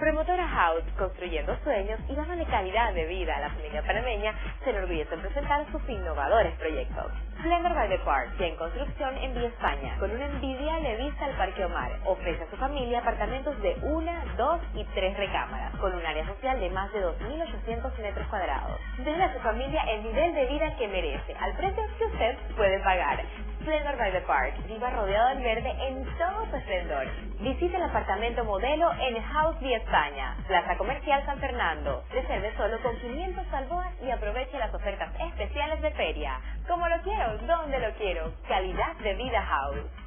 Promotora House, construyendo sueños y dándole calidad de vida a la familia panameña, se enorgullece en presentar sus innovadores proyectos. Splendor by the Park, ya en construcción en Vía España, con una envidiable vista al Parque Omar, ofrece a su familia apartamentos de 1, 2 y 3 recámaras, con un área social de más de 2.800 metros cuadrados. Dele a su familia el nivel de vida que merece, al precio que usted puede pagar. Splendor by the Park, viva rodeado del verde en todo su esplendor. Visite el apartamento modelo en House Vía España, Plaza Comercial San Fernando. Reserve solo con 500 balboas y aproveche las ofertas especiales de feria. Como lo quiero, donde lo quiero. Calidad de vida House.